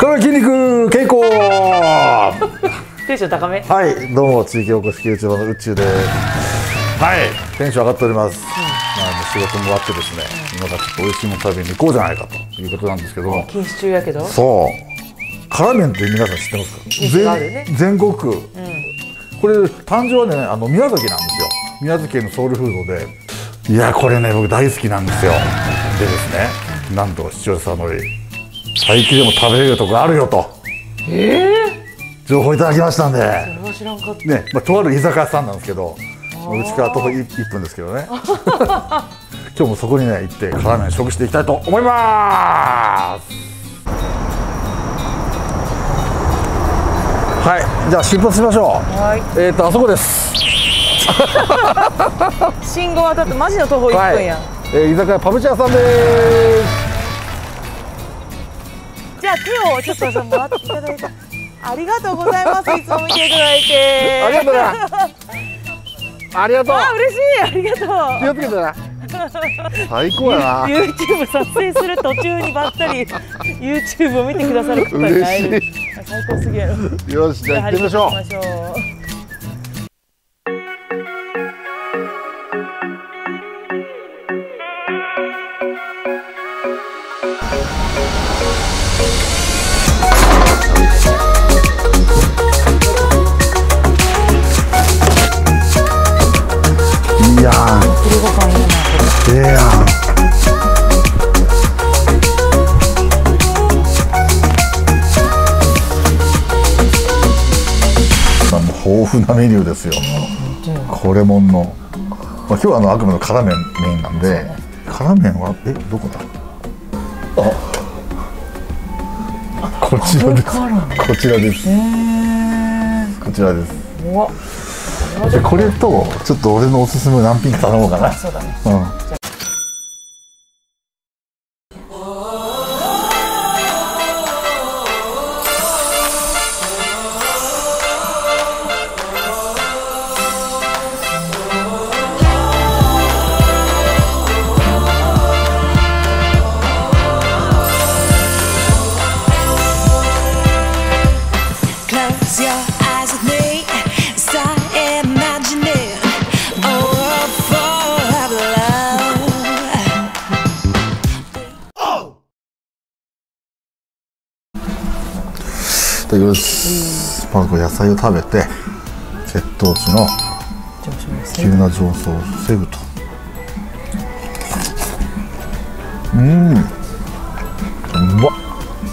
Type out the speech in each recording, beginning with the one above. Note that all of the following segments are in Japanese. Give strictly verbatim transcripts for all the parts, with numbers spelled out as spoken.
から筋肉稽古テンション高め。 はい、どうも地域おこし系 YouTuber の宇宙です。はい、テンション上がっております。うん、まあ、仕事も終わってですね、今からちょっと美味しいもの食べに行こうじゃないかということなんですけど、 禁止中やけど。 そう辛麺って皆さん知ってますか？全、ね、全国、うん、これ誕生はね、あの宮崎なんですよ。宮崎県のソウルフードで、いやこれね僕大好きなんですよ。でですね、なんと視聴者さんの最近でも食べれるとこあるよと、えー、情報いただきましたんで、それは知らんかったね、まあ、とある居酒屋さんなんですけど、うちから徒歩いっぷんですけどね今日もそこにね行って辛麺食していきたいと思います。はい、じゃあ出発しましょう。はい、えっとあそこです信号渡ってマジの徒歩いっぷんやん。はい、 えー、居酒屋パブチャーさんです。 じゃあ手をちょっとさもらっていただいてありがとうございます。いつも見ていただいてありがとうなありがとう。 あ、嬉しい、ありがとう。 気をつけてな最高やな。 YouTube 撮影する途中にばったり YouTube を見てくださる方に会える。最高すぎやろ。 よし、じゃあ行ってみましょう。いやー、ええやん。豊富なメニューですよ。これもんの、まあ、今日はあのあくまで辛麺メインなんで、辛麺はえどこだ。あ、こちらです。こちらです。こちらです。でこれとちょっと俺のおすすめ何品か頼もうかな。そうだね。うん。いただきます。まずこれ野菜を食べて血糖値の急な上昇を防ぐと。うん、うまっ。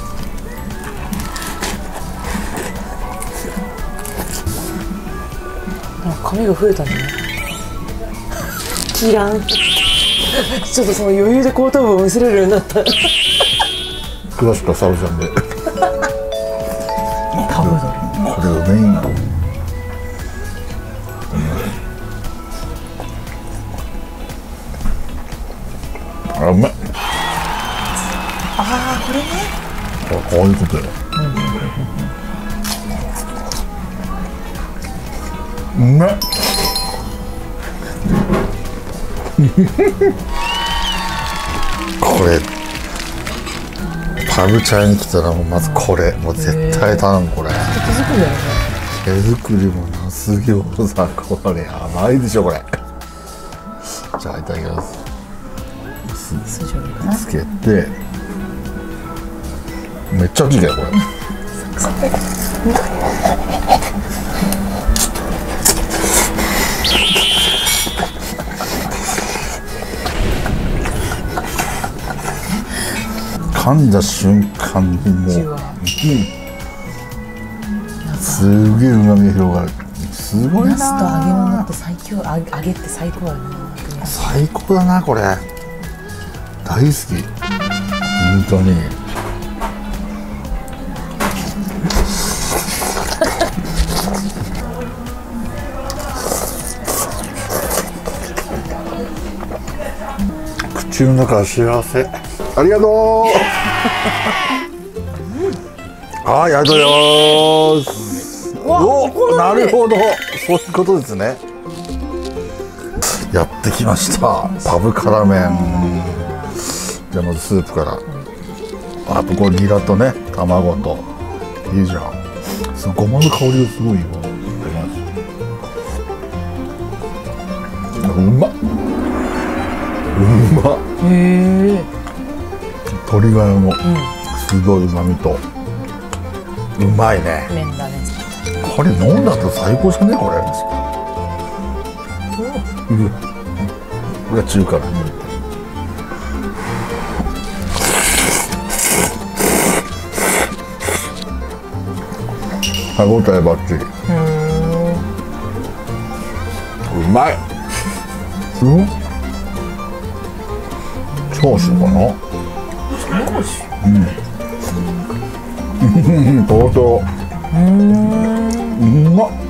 髪が増えたね。キランちょっとその余裕で後頭部を見せれるようになった詳しくはサブちゃんでこれをメイン、あ、うまい。 ああ、これね。 あ、こういうことよ。うまい。これパブチャに来たらもうまずこれもう絶対頼む。これ手作りだよね。手作りもなす餃子、これやばいでしょこれ。じゃあいただきます。つけてめっちゃ大きいけどこれ噛んだ瞬間にもう、うん、すげえ旨味広がる。すごいな。ナスと揚げ物って最強。揚げって最高だな。最高だなこれ。大好き本当に。口の中は幸せ。ありがとうあー、やりがとうございます。お、なるほど、そういうことですね。やってきましたパブ辛麺。じゃあまずスープから。 あとこれニラとね卵といいじゃん。ごまの香りがすごいよ。うまっ、うまっ。 へえ。 鶏ガラのすごい旨味と、うまいね。 麺だね。 これ飲んだと最高じゃねこれ。うん、これは中華だね。歯応えばっちり。うまい。うん、チャーシューかな。チャーシュー。うん。とうとう。うん。うまっ。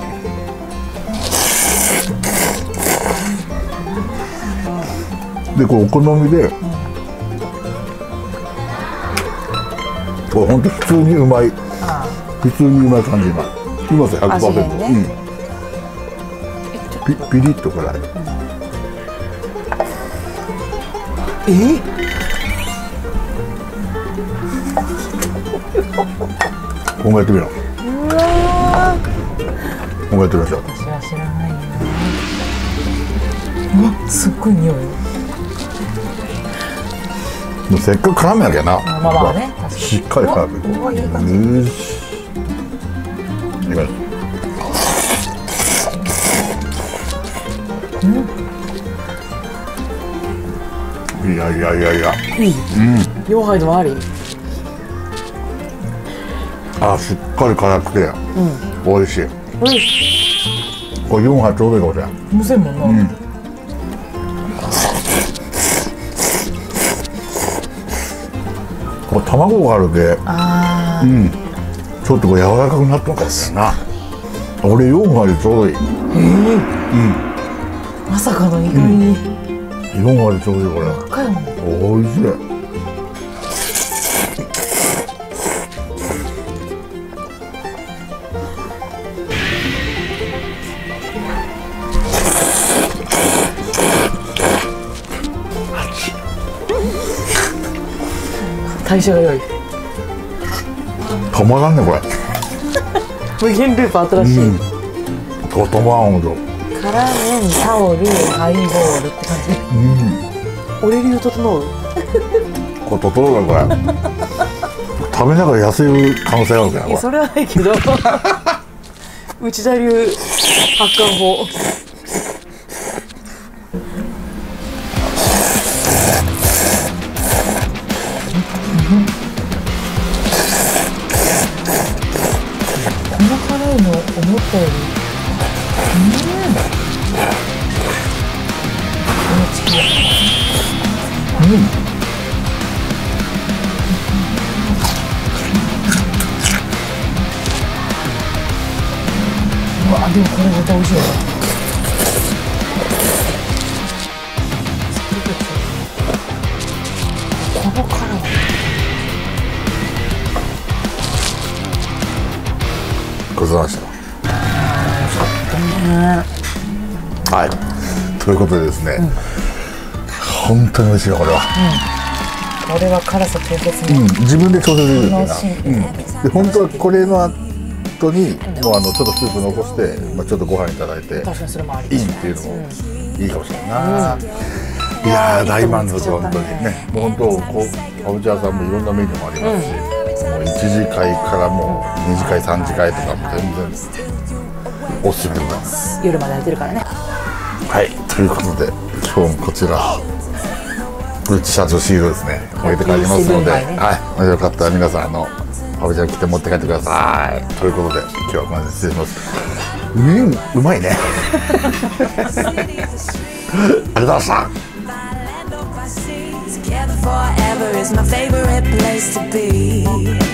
でこれお好みで、うん、これ本当普通にうまい。普通にうまい感じがいますよ。 ひゃくパーセント、ね、うん、ピ, ピリッとこれ、うん、 え考えてみろ。 うわ考えてみましょう。 私は知らないよ。うわすっごい匂い。 もうせっかく絡むやけな。 まあまあね、 しっかり絡む。 うわいい感じ。 よし。いきます。うん。いやいやいやいや。 いい。うん。よんはいでもあり。 あ、しっかり辛くて、うん、美味しい。 美味しい。 これよんはいちょうどいいかもしれない。 むせんもんな。うん。 これ卵があるで、あ、うん、ちょっとこう柔らかくなったのかもしれないな。俺よんはいでちょうどいい。へえ、うん、 まさかの意外に、 うん、よんはいでちょうどいい。これ若いもん。 おいしい。 代謝が良い。 止まらんねこれ。 無限ループ新しい。うん、 これ止まらんほど。 辛麺、タオル、ハイボールって感じ。うん。俺流整う。 これ整うなこれ。食べながら痩せる可能性あるから。いやそれはないけど。内田流発汗法。この辛いの思ったより、うん、このチキン、うん、うわでもこれ絶対美味しいよね。この辛いごちそうさまでした。はい、ということでですね、うん、本当に美味しいよこれは、 うん、これは辛さ調節も、うん、自分で調節できるんだよな、うん、で本当はこれの後に、うん、もうあのちょっとスープ残して、まあ、ちょっとご飯いただいていいっていうのもいいかもしれないな、うん、いやー大満足本当にね。もう本当こうかぼちゃ屋さんもいろんなメニューもありますし、うん、もういちじかいからもうにじかいさんじかいとかも全然おすすめでございます。 夜までやってるからね。 はい、ということで今日もこちらうち社長シールですね置いて帰りますので、ね、はい、よかったら皆さんあのかぼちゃ来て持って帰ってください。ということで今日はこの辺で失礼します。うんうまいね。ありがとうございました。Together forever is my favorite place to be.